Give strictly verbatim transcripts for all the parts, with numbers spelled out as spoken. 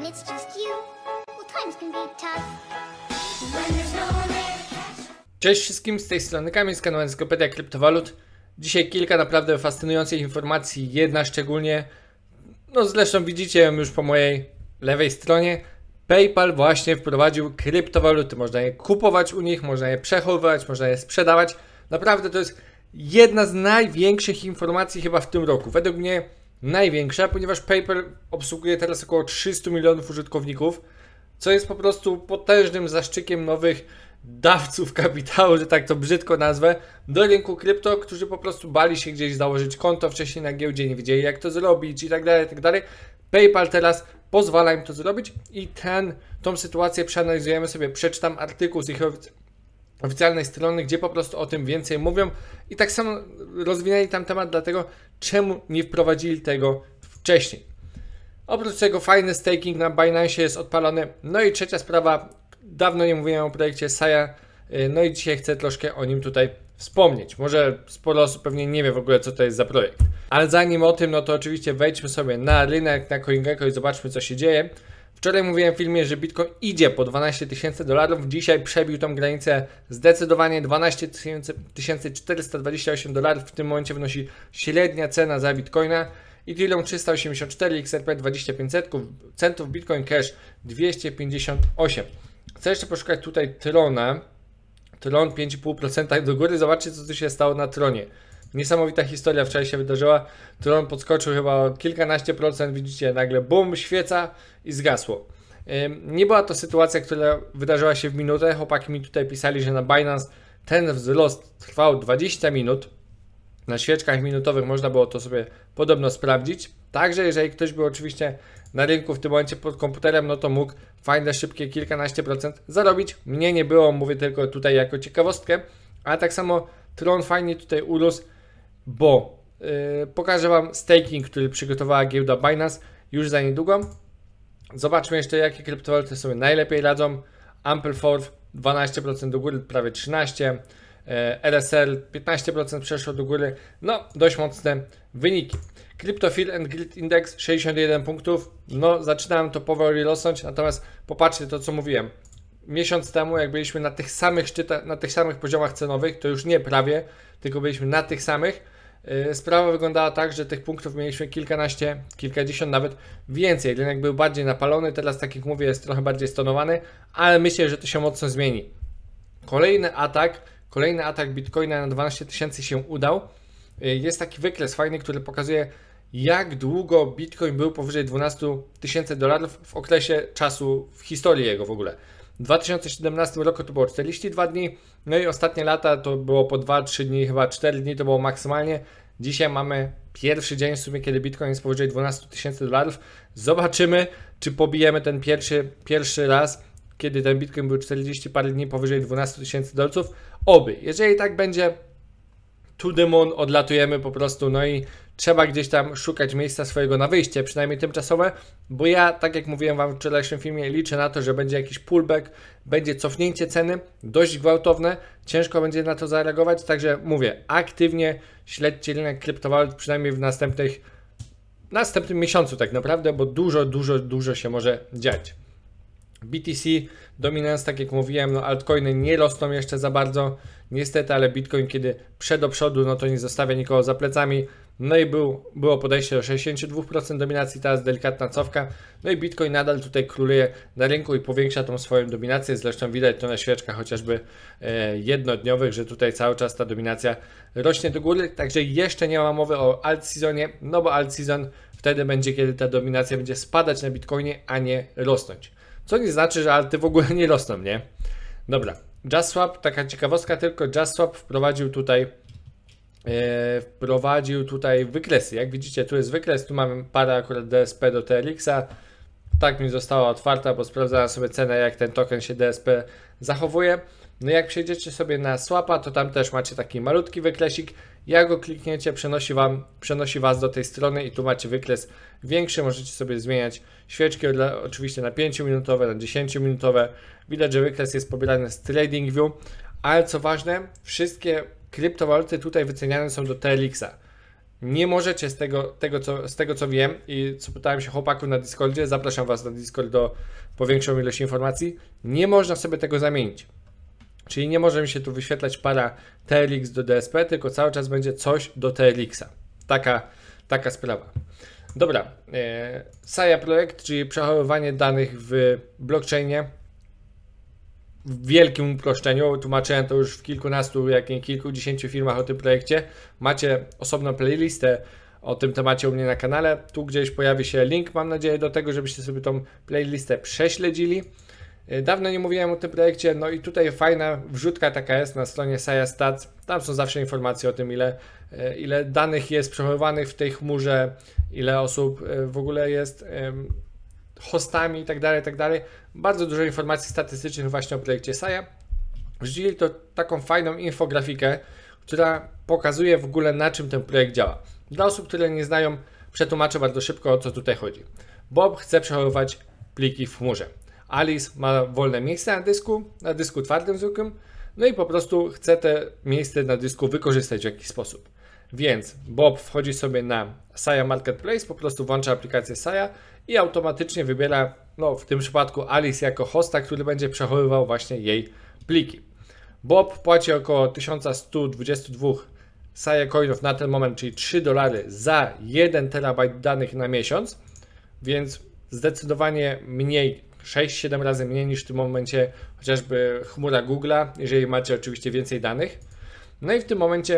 when it's just you, well, times can be tough. When there's no one there to catch. Cześć wszystkim, z tej strony Kamil z kanału Encyklopedia Kryptowalut. Dzisiaj kilka naprawdę fascynujących informacji, jedna szczególnie, no zresztą widzicie ją już po mojej lewej stronie. PayPal właśnie wprowadził kryptowaluty, można je kupować u nich, można je przechowywać, można je sprzedawać. Naprawdę to jest jedna z największych informacji chyba w tym roku, według mnie największa, ponieważ PayPal obsługuje teraz około trzysta milionów użytkowników, co jest po prostu potężnym zaszczykiem nowych dawców kapitału, że tak to brzydko nazwę, do rynku krypto, którzy po prostu bali się gdzieś założyć konto wcześniej na giełdzie, nie wiedzieli jak to zrobić i tak dalej, i tak dalej. PayPal teraz pozwala im to zrobić i ten, tą sytuację przeanalizujemy sobie. Przeczytam artykuł z ich oficjalnej strony, gdzie po prostu o tym więcej mówią i tak samo rozwinęli tam temat dlatego, czemu nie wprowadzili tego wcześniej. Oprócz tego fajny staking na Binance jest odpalony. No i trzecia sprawa, dawno nie mówiłem o projekcie Saya, no i dzisiaj chcę troszkę o nim tutaj wspomnieć. Może sporo osób pewnie nie wie w ogóle, co to jest za projekt. Ale zanim o tym, no to oczywiście wejdźmy sobie na rynek, na CoinGecko i zobaczmy, co się dzieje. Wczoraj mówiłem w filmie, że Bitcoin idzie po dwanaście tysięcy dolarów. Dzisiaj przebił tą granicę zdecydowanie dwanaście tysięcy czterysta dwadzieścia osiem dolarów. W tym momencie wynosi średnia cena za Bitcoina. Ethereum trzysta osiemdziesiąt cztery, X R P dwadzieścia pięć centów, Bitcoin Cash dwieście pięćdziesiąt osiem. Chcę jeszcze poszukać tutaj Trona. Tron pięć i pół procent do góry. Zobaczcie, co tu się stało na Tronie. Niesamowita historia wczoraj się wydarzyła. Tron podskoczył chyba o kilkanaście procent. Widzicie, nagle bum, świeca i zgasło. Nie była to sytuacja, która wydarzyła się w minutę. Chłopaki mi tutaj pisali, że na Binance ten wzrost trwał dwadzieścia minut. Na świeczkach minutowych można było to sobie podobno sprawdzić. Także jeżeli ktoś był oczywiście na rynku w tym momencie pod komputerem, no to mógł fajne, szybkie kilkanaście procent zarobić. Mnie nie było, mówię tylko tutaj jako ciekawostkę. A tak samo Tron fajnie tutaj urósł, bo yy, pokażę Wam staking, który przygotowała giełda Binance już za niedługo. Zobaczmy jeszcze, jakie kryptowaluty sobie najlepiej radzą. Ampleforth dwanaście procent do góry, prawie trzynaście procent. R S L piętnaście procent przeszło do góry, no dość mocne wyniki. Crypto Fear and Greed Index sześćdziesiąt jeden punktów, no zaczynałem to powoli rosnąć, natomiast popatrzcie to, co mówiłem. Miesiąc temu, jak byliśmy na tych samych szczytach, na tych samych poziomach cenowych, to już nie prawie, tylko byliśmy na tych samych. Yy, sprawa wyglądała tak, że tych punktów mieliśmy kilkanaście, kilkadziesiąt, nawet więcej. Rynek był bardziej napalony, teraz tak jak mówię jest trochę bardziej stonowany, ale myślę, że to się mocno zmieni. Kolejny atak Kolejny atak Bitcoina na dwanaście tysięcy się udał. Jest taki wykres fajny, który pokazuje, jak długo Bitcoin był powyżej dwanaście tysięcy dolarów w okresie czasu, w historii jego w ogóle. W dwa tysiące siedemnastym roku to było czterdzieści dwa dni, no i ostatnie lata to było po dwa trzy dni, chyba cztery dni to było maksymalnie. Dzisiaj mamy pierwszy dzień w sumie, kiedy Bitcoin jest powyżej dwanaście tysięcy dolarów. Zobaczymy, czy pobijemy ten pierwszy, pierwszy raz, kiedy ten Bitcoin był czterdzieści parę dni powyżej dwanaście tysięcy dolców. Oby. Jeżeli tak będzie, to the moon, odlatujemy po prostu, no i trzeba gdzieś tam szukać miejsca swojego na wyjście, przynajmniej tymczasowe, bo ja, tak jak mówiłem Wam w wczorajszym filmie, liczę na to, że będzie jakiś pullback, będzie cofnięcie ceny, dość gwałtowne, ciężko będzie na to zareagować, także mówię, aktywnie śledźcie rynek kryptowalut, przynajmniej w następnych, następnym miesiącu tak naprawdę, bo dużo, dużo, dużo się może dziać. B T C, dominance, tak jak mówiłem, no altcoiny nie rosną jeszcze za bardzo, niestety, ale Bitcoin kiedy przed do przodu, no to nie zostawia nikogo za plecami, no i był, było podejście do sześćdziesiąt dwa procent dominacji, teraz delikatna cofka, no i Bitcoin nadal tutaj króluje na rynku i powiększa tą swoją dominację, zresztą widać to na świeczkach chociażby e, jednodniowych, że tutaj cały czas ta dominacja rośnie do góry, także jeszcze nie ma mowy o alt seasonie, no bo alt season wtedy będzie, kiedy ta dominacja będzie spadać na Bitcoinie, a nie rosnąć. Co nie znaczy, że alty w ogóle nie rosną, nie? Dobra, JustSwap, taka ciekawostka tylko, JustSwap wprowadził tutaj e, wprowadził tutaj wykresy. Jak widzicie, tu jest wykres, tu mamy parę akurat D S P do T R X-a. Tak mi została otwarta, bo sprawdzałem sobie cenę, jak ten token się D S P zachowuje. No jak przejdziecie sobie na swapa, to tam też macie taki malutki wykresik. Jak go klikniecie, przenosi, wam, przenosi Was do tej strony i tu macie wykres większy. Możecie sobie zmieniać świeczki oczywiście na pięciominutowe, na dziesięciominutowe. Widać, że wykres jest pobierany z TradingView, ale co ważne, wszystkie kryptowaluty tutaj wyceniane są do T R X-a. nie możecie z tego, tego, co, z tego co wiem i co pytałem się chłopaków na Discordzie, zapraszam Was na Discord do, po większą ilość informacji, nie można sobie tego zamienić. Czyli nie może mi się tu wyświetlać para T R X do D S P, tylko cały czas będzie coś do T R X a. Taka, taka sprawa. Dobra, e, Saya projekt, czyli przechowywanie danych w blockchainie w wielkim uproszczeniu. Tłumaczyłem to już w kilkunastu, jak nie kilkudziesięciu filmach o tym projekcie. Macie osobną playlistę o tym temacie u mnie na kanale. Tu gdzieś pojawi się link, mam nadzieję, do tego, żebyście sobie tą playlistę prześledzili. Dawno nie mówiłem o tym projekcie, no i tutaj fajna wrzutka taka jest na stronie Saya Stats. Tam są zawsze informacje o tym, ile, ile danych jest przechowywanych w tej chmurze, ile osób w ogóle jest hostami i tak dalej, i tak dalej. Bardzo dużo informacji statystycznych właśnie o projekcie Saya. Wrzucili to taką fajną infografikę, która pokazuje w ogóle, na czym ten projekt działa. Dla osób, które nie znają, przetłumaczę bardzo szybko, o co tutaj chodzi. Bob chce przechowywać pliki w chmurze. Alice ma wolne miejsce na dysku, na dysku twardym zwykłym, no i po prostu chce te miejsce na dysku wykorzystać w jakiś sposób. Więc Bob wchodzi sobie na Saya Marketplace, po prostu włącza aplikację Saya i automatycznie wybiera, no w tym przypadku Alice jako hosta, który będzie przechowywał właśnie jej pliki. Bob płaci około tysiąc sto dwadzieścia dwa Saya coinów na ten moment, czyli trzy dolary za jeden terabajt danych na miesiąc, więc zdecydowanie mniej, sześć siedem razy mniej niż w tym momencie chociażby chmura Google'a, jeżeli macie oczywiście więcej danych. No i w tym momencie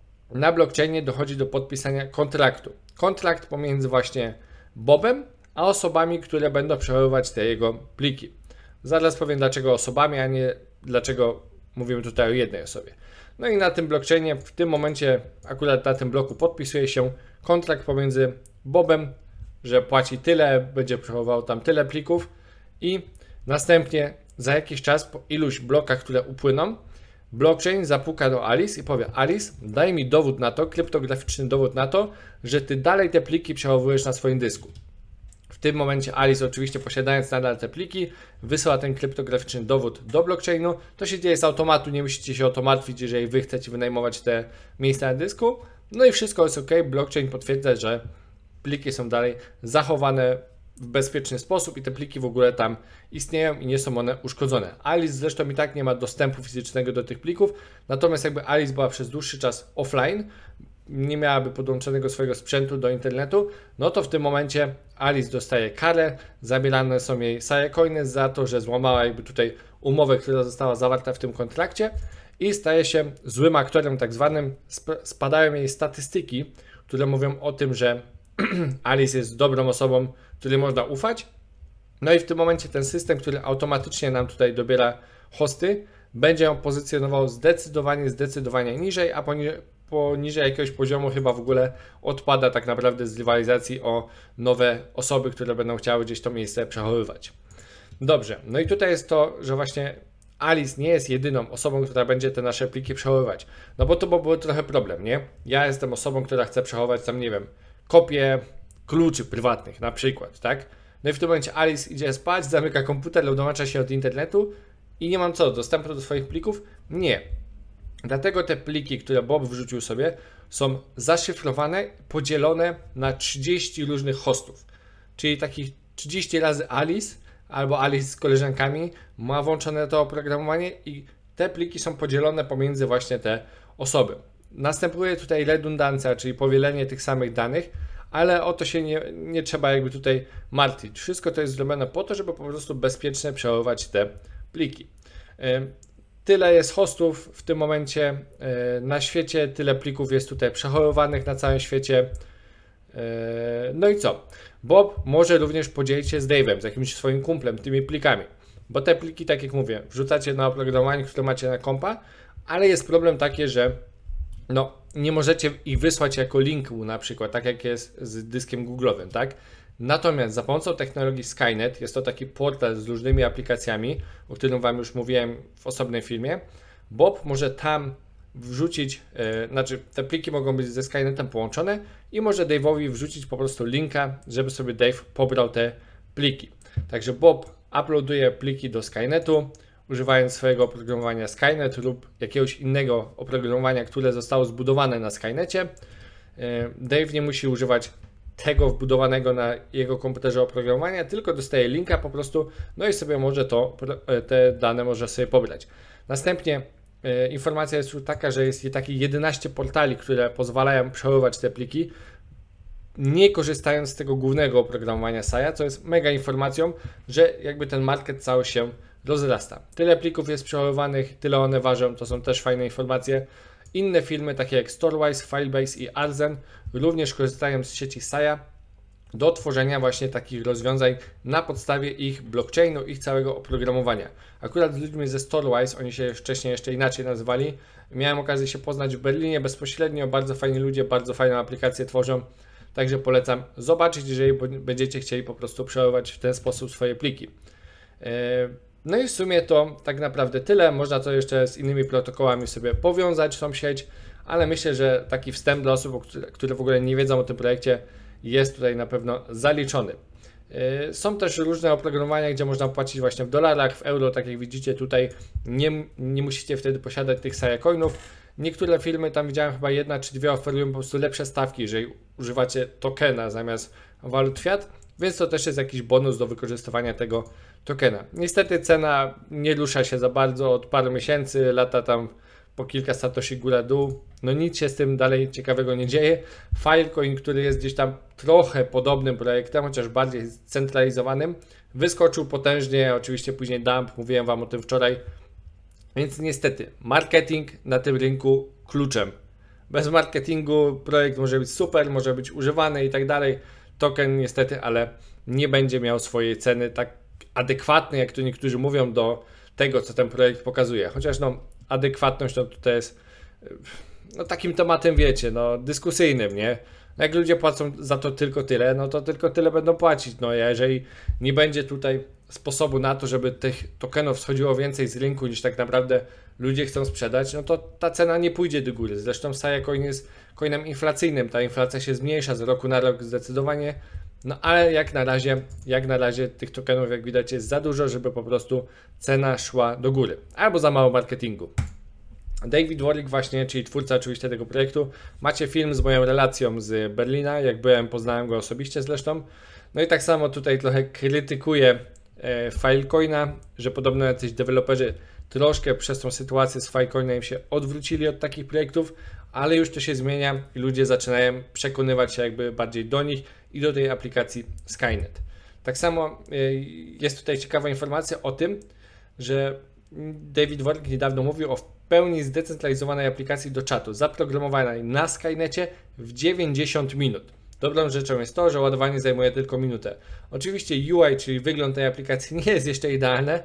na blockchainie dochodzi do podpisania kontraktu. Kontrakt pomiędzy właśnie Bobem a osobami, które będą przechowywać te jego pliki. Zaraz powiem, dlaczego osobami, a nie dlaczego mówimy tutaj o jednej osobie. No i na tym blockchainie w tym momencie, akurat na tym bloku, podpisuje się kontrakt pomiędzy Bobem, że płaci tyle, będzie przechowywał tam tyle plików i następnie za jakiś czas, po iluś blokach, które upłyną, blockchain zapuka do Alice i powie: Alice, daj mi dowód na to, kryptograficzny dowód na to, że ty dalej te pliki przechowujesz na swoim dysku. W tym momencie Alice, oczywiście posiadając nadal te pliki, wysyła ten kryptograficzny dowód do blockchainu. To się dzieje z automatu, nie musicie się o to martwić, jeżeli wy chcecie wynajmować te miejsca na dysku. No i wszystko jest ok, blockchain potwierdza, że pliki są dalej zachowane w bezpieczny sposób i te pliki w ogóle tam istnieją i nie są one uszkodzone. Alice zresztą i tak nie ma dostępu fizycznego do tych plików, natomiast jakby Alice była przez dłuższy czas offline, nie miałaby podłączonego swojego sprzętu do internetu, no to w tym momencie Alice dostaje karę, zabierane są jej Saya coiny za to, że złamała jakby tutaj umowę, która została zawarta w tym kontrakcie i staje się złym aktorem tak zwanym. Spadają jej statystyki, które mówią o tym, że Alice jest dobrą osobą, której można ufać. No i w tym momencie ten system, który automatycznie nam tutaj dobiera hosty, będzie ją pozycjonował zdecydowanie, zdecydowanie niżej, a poniżej, poniżej jakiegoś poziomu chyba w ogóle odpada tak naprawdę z rywalizacji o nowe osoby, które będą chciały gdzieś to miejsce przechowywać. Dobrze, no i tutaj jest to, że właśnie Alice nie jest jedyną osobą, która będzie te nasze pliki przechowywać. No bo to byłby trochę problem, nie? Ja jestem osobą, która chce przechowywać tam, nie wiem, kopie kluczy prywatnych na przykład, tak? No i w tym momencie Alice idzie spać, zamyka komputer, odłącza się od internetu i nie mam co, dostępu do swoich plików? Nie. Dlatego te pliki, które Bob wrzucił sobie, są zaszyfrowane, podzielone na trzydzieści różnych hostów. Czyli takich trzydzieści razy Alice albo Alice z koleżankami ma włączone to oprogramowanie i te pliki są podzielone pomiędzy właśnie te osoby. Następuje tutaj redundancja, czyli powielenie tych samych danych, ale o to się nie, nie trzeba jakby tutaj martwić. Wszystko to jest zrobione po to, żeby po prostu bezpiecznie przechowywać te pliki. Tyle jest hostów w tym momencie na świecie, tyle plików jest tutaj przechowywanych na całym świecie. No i co? Bob może również podzielić się z Dave'em, z jakimś swoim kumplem, tymi plikami. Bo te pliki, tak jak mówię, wrzucacie na oprogramowanie, które macie na kompa, ale jest problem taki, że no, nie możecie ich wysłać jako linku na przykład, tak jak jest z dyskiem Google'owym, tak? Natomiast za pomocą technologii Skynet, jest to taki portal z różnymi aplikacjami, o którym Wam już mówiłem w osobnym filmie, Bob może tam wrzucić, yy, znaczy te pliki mogą być ze Skynetem połączone i może Dave'owi wrzucić po prostu linka, żeby sobie Dave pobrał te pliki. Także Bob uploaduje pliki do Skynetu, używając swojego oprogramowania Skynet lub jakiegoś innego oprogramowania, które zostało zbudowane na Skynecie. Dave nie musi używać tego wbudowanego na jego komputerze oprogramowania, tylko dostaje linka po prostu, no i sobie może to, te dane może sobie pobrać. Następnie e, informacja jest już taka, że jest takich jedenaście portali, które pozwalają przechowywać te pliki, nie korzystając z tego głównego oprogramowania Saya, co jest mega informacją, że jakby ten market cały się rozrasta. Tyle plików jest przechowywanych, tyle one ważą, to są też fajne informacje. Inne firmy takie jak Storwize, Filebase i Arzen również korzystają z sieci Saya do tworzenia właśnie takich rozwiązań na podstawie ich blockchainu, ich całego oprogramowania. Akurat z ludźmi ze Storwize, oni się wcześniej jeszcze inaczej nazywali, miałem okazję się poznać w Berlinie bezpośrednio, bardzo fajni ludzie, bardzo fajną aplikację tworzą, także polecam zobaczyć, jeżeli będziecie chcieli po prostu przechowywać w ten sposób swoje pliki. No i w sumie to tak naprawdę tyle, można to jeszcze z innymi protokołami sobie powiązać tą sieć, ale myślę, że taki wstęp dla osób, które w ogóle nie wiedzą o tym projekcie, jest tutaj na pewno zaliczony. Są też różne oprogramowania, gdzie można płacić właśnie w dolarach, w euro, tak jak widzicie tutaj nie, nie musicie wtedy posiadać tych Saya coinów. Niektóre firmy, tam widziałem chyba jedna czy dwie, oferują po prostu lepsze stawki, jeżeli używacie tokena zamiast walut fiat, więc to też jest jakiś bonus do wykorzystywania tego tokena. Niestety cena nie rusza się za bardzo od paru miesięcy, lata tam po kilka satoshi góra-dół, no nic się z tym dalej ciekawego nie dzieje. Filecoin, który jest gdzieś tam trochę podobnym projektem, chociaż bardziej scentralizowanym, wyskoczył potężnie, oczywiście później dump, mówiłem Wam o tym wczoraj, więc niestety marketing na tym rynku kluczem. Bez marketingu projekt może być super, może być używany i tak dalej, token niestety, ale nie będzie miał swojej ceny tak adekwatnej, jak tu niektórzy mówią, do tego, co ten projekt pokazuje. Chociaż no, adekwatność to tutaj jest no, takim tematem, wiecie, no, dyskusyjnym, nie? No, jak ludzie płacą za to tylko tyle, no to tylko tyle będą płacić. No, a jeżeli nie będzie tutaj sposobu na to, żeby tych tokenów schodziło więcej z rynku, niż tak naprawdę ludzie chcą sprzedać, no to ta cena nie pójdzie do góry. Zresztą Saya Coin jest coinem inflacyjnym, ta inflacja się zmniejsza z roku na rok zdecydowanie, no ale jak na razie, jak na razie tych tokenów, jak widać, jest za dużo, żeby po prostu cena szła do góry, albo za mało marketingu. David Warwick właśnie, czyli twórca oczywiście tego projektu, macie film z moją relacją z Berlina, jak byłem, poznałem go osobiście zresztą, no i tak samo tutaj trochę krytykuję e, Filecoina, że podobno jacyś deweloperzy troszkę przez tą sytuację z Filecoinem się odwrócili od takich projektów, ale już to się zmienia i ludzie zaczynają przekonywać się jakby bardziej do nich i do tej aplikacji Skynet. Tak samo jest tutaj ciekawa informacja o tym, że David Warwick niedawno mówił o w pełni zdecentralizowanej aplikacji do czatu, zaprogramowanej na Skynecie w dziewięćdziesiąt minut. Dobrą rzeczą jest to, że ładowanie zajmuje tylko minutę. Oczywiście U I, czyli wygląd tej aplikacji, nie jest jeszcze idealne,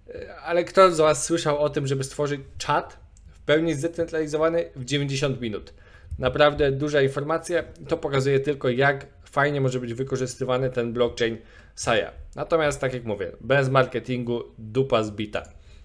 ale kto z Was słyszał o tym, żeby stworzyć czat w pełni zdecentralizowany w dziewięćdziesiąt minut? Naprawdę duża informacja. To pokazuje tylko, jak fajnie może być wykorzystywany ten blockchain Saya. Natomiast tak jak mówię, bez marketingu dupa zbita.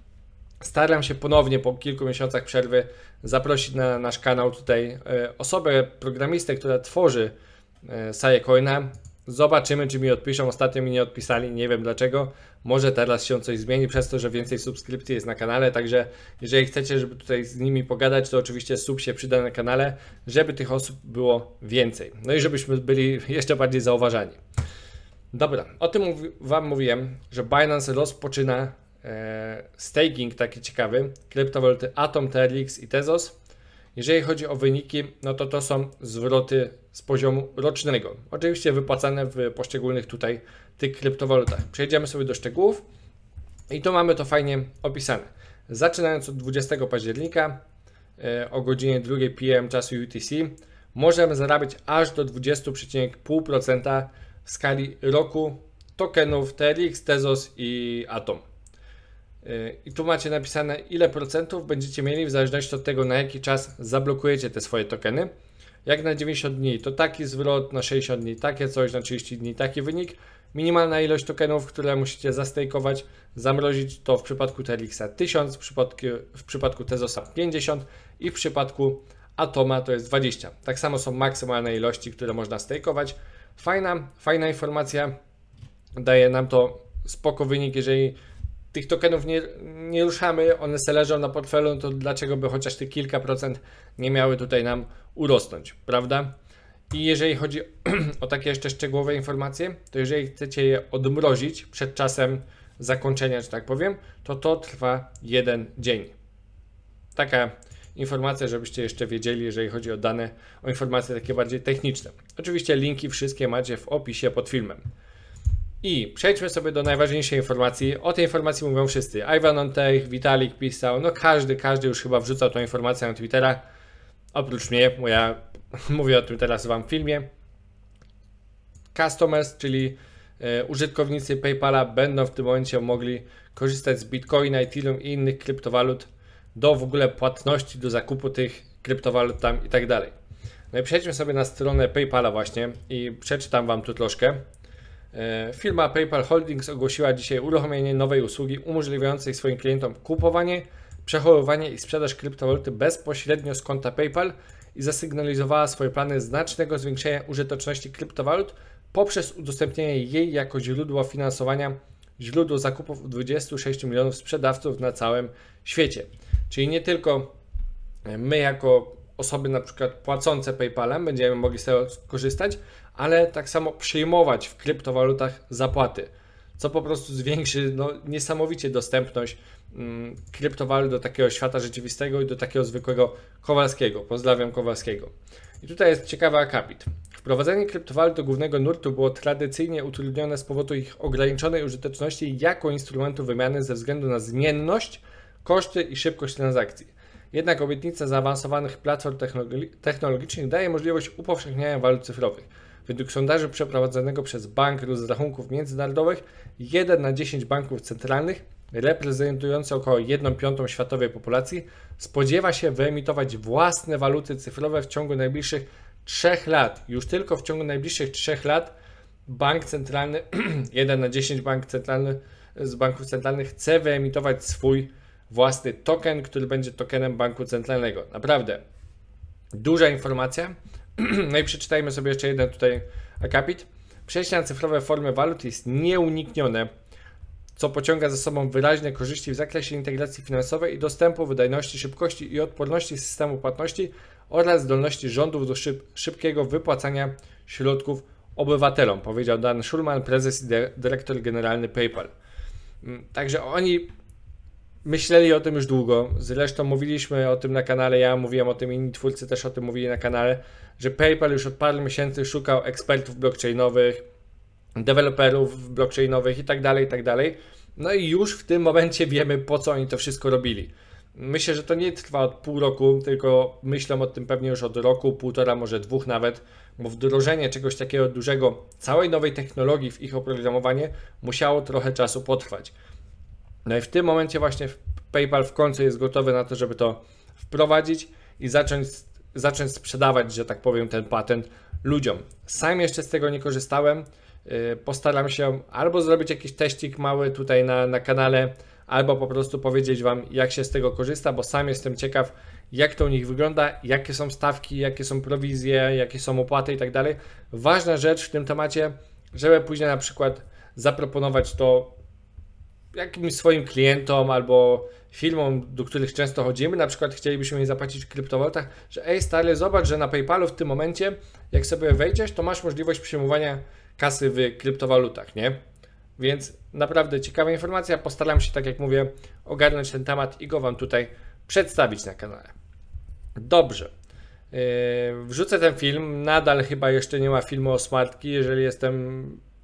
Staram się ponownie po kilku miesiącach przerwy zaprosić na nasz kanał tutaj osobę, programistę, która tworzy Saya Coina. Zobaczymy, czy mi odpiszą. Ostatnio mi nie odpisali, nie wiem dlaczego. Może teraz się coś zmieni przez to, że więcej subskrypcji jest na kanale, także jeżeli chcecie, żeby tutaj z nimi pogadać, to oczywiście sub się przyda na kanale, żeby tych osób było więcej. No i żebyśmy byli jeszcze bardziej zauważani. Dobra, o tym Wam mówiłem, że Binance rozpoczyna e, staking taki ciekawy, kryptowaluty Atom, T R X i Tezos. Jeżeli chodzi o wyniki, no to to są zwroty z poziomu rocznego. Oczywiście wypłacane w poszczególnych tutaj tych kryptowalutach. Przejdziemy sobie do szczegółów i tu mamy to fajnie opisane. Zaczynając od dwudziestego października e, o godzinie drugiej P M czasu U T C możemy zarabiać aż do dwadzieścia przecinek pięć procent w skali roku tokenów T R X, Tezos i Atom. I tu macie napisane, ile procentów będziecie mieli w zależności od tego, na jaki czas zablokujecie te swoje tokeny. Jak na dziewięćdziesiąt dni to taki zwrot, na sześćdziesiąt dni takie coś, na trzydzieści dni taki wynik. Minimalna ilość tokenów, które musicie zastejkować, zamrozić, to w przypadku T R X a tysiąc, w przypadku, w przypadku Tezosa pięćdziesiąt i w przypadku Atoma to jest dwadzieścia. Tak samo są maksymalne ilości, które można stejkować. Fajna, fajna informacja, daje nam to spoko wynik, jeżeli tych tokenów nie, nie ruszamy, one se leżą na portfelu, to dlaczego by chociaż te kilka procent nie miały tutaj nam urosnąć, prawda? I jeżeli chodzi o takie jeszcze szczegółowe informacje, to jeżeli chcecie je odmrozić przed czasem zakończenia, że tak powiem, to to trwa jeden dzień. Taka informacja, żebyście jeszcze wiedzieli, jeżeli chodzi o dane, o informacje takie bardziej techniczne. Oczywiście linki wszystkie macie w opisie pod filmem. I przejdźmy sobie do najważniejszej informacji. O tej informacji mówią wszyscy. Ivan Ontech, Vitalik pisał, no każdy, każdy już chyba wrzucał tą informację na Twittera. Oprócz mnie, bo ja mówię o tym teraz wam w filmie. Customers, czyli e, użytkownicy PayPala będą w tym momencie mogli korzystać z Bitcoina, Ethereum i innych kryptowalut do w ogóle płatności, do zakupu tych kryptowalut tam i tak dalej. No i przejdźmy sobie na stronę PayPala właśnie i przeczytam wam tu troszkę. E, firma PayPal Holdings ogłosiła dzisiaj uruchomienie nowej usługi umożliwiającej swoim klientom kupowanie, przechowywanie i sprzedaż kryptowaluty bezpośrednio z konta PayPal i zasygnalizowała swoje plany znacznego zwiększenia użyteczności kryptowalut poprzez udostępnienie jej jako źródło finansowania, źródło zakupów dwudziestu sześciu milionów sprzedawców na całym świecie. Czyli nie tylko my jako osoby na przykład płacące PayPalem będziemy mogli z tego korzystać, ale tak samo przyjmować w kryptowalutach zapłaty, co po prostu zwiększy no, niesamowicie dostępność mm, kryptowalut do takiego świata rzeczywistego i do takiego zwykłego Kowalskiego. Pozdrawiam Kowalskiego. I tutaj jest ciekawy akapit. Wprowadzenie kryptowalut do głównego nurtu było tradycyjnie utrudnione z powodu ich ograniczonej użyteczności jako instrumentu wymiany ze względu na zmienność, koszty i szybkość transakcji. Jednak obietnica zaawansowanych platform technologicznych daje możliwość upowszechniania walut cyfrowych. Według sondażu przeprowadzonego przez Bank Rozrachunków Międzynarodowych, jeden na dziesięć banków centralnych, reprezentujący około jedną piątą światowej populacji, spodziewa się wyemitować własne waluty cyfrowe w ciągu najbliższych trzech lat. Już tylko w ciągu najbliższych trzech lat bank centralny, jeden na dziesięć bank centralny z banków centralnych chce wyemitować swój własny token, który będzie tokenem banku centralnego. Naprawdę duża informacja. No i przeczytajmy sobie jeszcze jeden tutaj akapit. Przejście na cyfrowe formy walut jest nieuniknione, co pociąga za sobą wyraźne korzyści w zakresie integracji finansowej i dostępu, wydajności, szybkości i odporności systemu płatności oraz zdolności rządów do szyb szybkiego wypłacania środków obywatelom, powiedział Dan Schulman, prezes i dyrektor generalny PayPal. Także oni myśleli o tym już długo, zresztą mówiliśmy o tym na kanale, ja mówiłem o tym, inni twórcy też o tym mówili na kanale, że PayPal już od paru miesięcy szukał ekspertów blockchainowych, deweloperów blockchainowych i tak dalej, i tak dalej. No i już w tym momencie wiemy, po co oni to wszystko robili. Myślę, że to nie trwa od pół roku, tylko myślę o tym pewnie już od roku, półtora, może dwóch nawet, bo wdrożenie czegoś takiego dużego, całej nowej technologii w ich oprogramowanie musiało trochę czasu potrwać. No i w tym momencie właśnie PayPal w końcu jest gotowy na to, żeby to wprowadzić i zacząć, zacząć sprzedawać, że tak powiem, ten patent ludziom. Sam jeszcze z tego nie korzystałem. Postaram się albo zrobić jakiś teścik mały tutaj na, na kanale, albo po prostu powiedzieć wam, jak się z tego korzysta, bo sam jestem ciekaw, jak to u nich wygląda, jakie są stawki, jakie są prowizje, jakie są opłaty i tak dalej. Ważna rzecz w tym temacie, żeby później na przykład zaproponować to jakimś swoim klientom albo firmom, do których często chodzimy, na przykład chcielibyśmy im zapłacić w kryptowalutach, że ej stary, zobacz, że na PayPalu w tym momencie, jak sobie wejdziesz, to masz możliwość przyjmowania kasy w kryptowalutach, nie? Więc naprawdę ciekawa informacja, postaram się, tak jak mówię, ogarnąć ten temat i go wam tutaj przedstawić na kanale. Dobrze, yy, wrzucę ten film, nadal chyba jeszcze nie ma filmu o smartki, jeżeli jestem...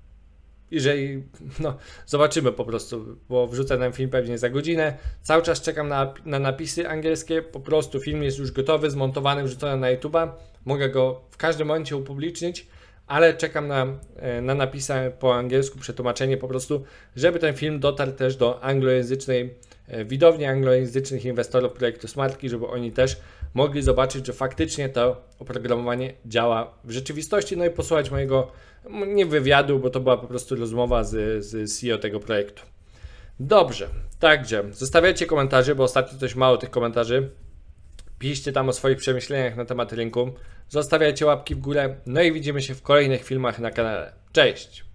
Jeżeli, no, zobaczymy po prostu, bo wrzucę ten film pewnie za godzinę. Cały czas czekam na, na napisy angielskie, po prostu film jest już gotowy, zmontowany, wrzucony na YouTube'a. Mogę go w każdym momencie upublicznić, ale czekam na, na napisy po angielsku, przetłumaczenie po prostu, żeby ten film dotarł też do anglojęzycznej widowni, anglojęzycznych inwestorów projektu Smartki, żeby oni też mogli zobaczyć, że faktycznie to oprogramowanie działa w rzeczywistości, no i posłuchać mojego, nie wywiadu, bo to była po prostu rozmowa z, z C E O tego projektu. Dobrze, także zostawiajcie komentarze, bo ostatnio coś mało tych komentarzy. Piszcie tam o swoich przemyśleniach na temat rynku, zostawiajcie łapki w górę, no i widzimy się w kolejnych filmach na kanale. Cześć!